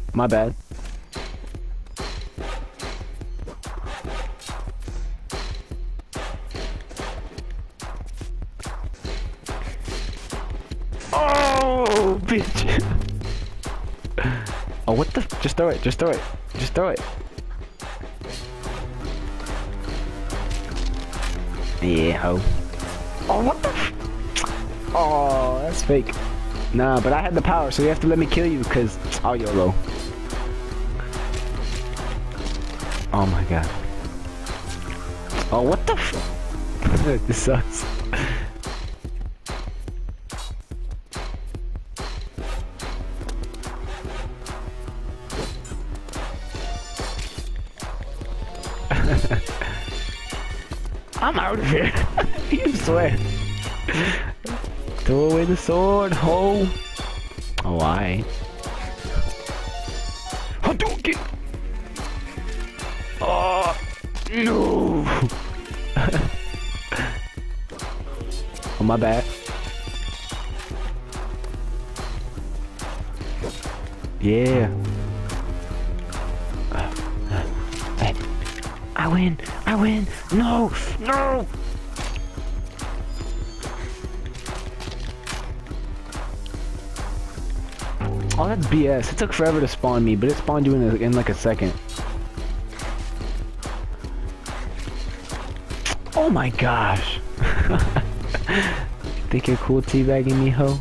My bad. Oh, bitch. Oh, what the? Just throw it. Just throw it. Just throw it. Yeah, ho. Oh, what the? Oh, that's fake. Nah, but I had the power, so you have to let me kill you, cause oh, YOLO. Oh my god. Oh, what the? This sucks. I'm out of here. You swear. Throw away the sword, ho. Oh, I. Hadouken! Oh, no. Oh, my bad. Yeah. I win! I win! No! No! Oh, that's BS. It took forever to spawn me, but it spawned you in like a second. Oh my gosh! Think you're cool teabagging me, ho?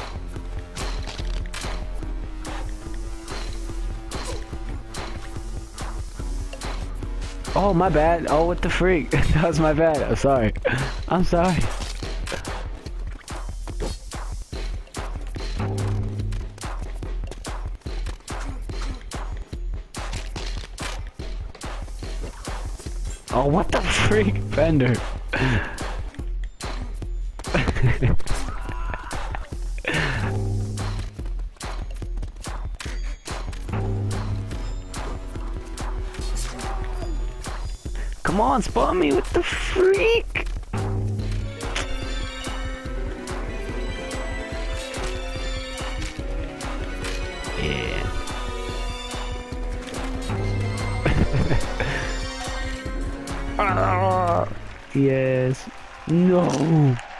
Oh, my bad. Oh, what the freak? That was my bad. I'm sorry. I'm sorry. Oh, what the freak, Fender? Come on, spawn me with the freak! Yeah. Ah, yes. No.